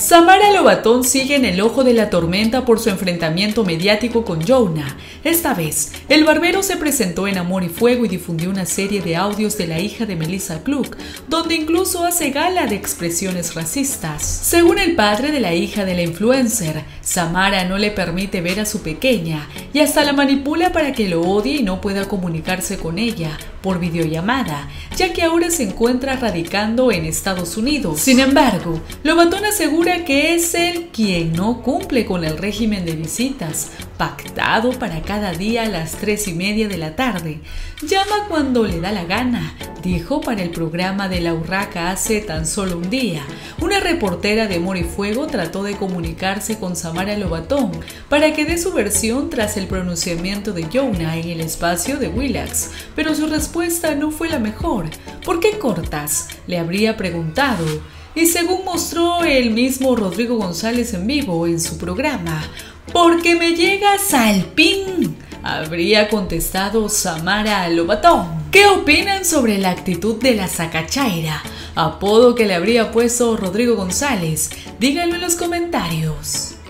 Samara Lobatón sigue en el ojo de la tormenta por su enfrentamiento mediático con Youna. Esta vez, el barbero se presentó en Amor y Fuego y difundió una serie de audios de la hija de Melissa Cluck, donde incluso hace gala de expresiones racistas. Según el padre de la hija de la influencer, Samara no le permite ver a su pequeña y hasta la manipula para que lo odie y no pueda comunicarse con ella por videollamada, ya que ahora se encuentra radicando en Estados Unidos. Sin embargo, Lobatón asegura que es él quien no cumple con el régimen de visitas pactado para cada día a las 3:30 de la tarde. Llama cuando le da la gana, dijo para el programa de La Urraca hace tan solo un día. Una reportera de Amor y Fuego trató de comunicarse con Samara Lobatón para que dé su versión tras el pronunciamiento de Youna en el espacio de Willax, pero su respuesta no fue la mejor. ¿Por qué cortas?, le habría preguntado. Y según mostró el mismo Rodrigo González en vivo en su programa, «porque me llegas al pin», habría contestado Samara Lobatón. ¿Qué opinan sobre la actitud de la Sacachaira, apodo que le habría puesto Rodrigo González? Díganlo en los comentarios.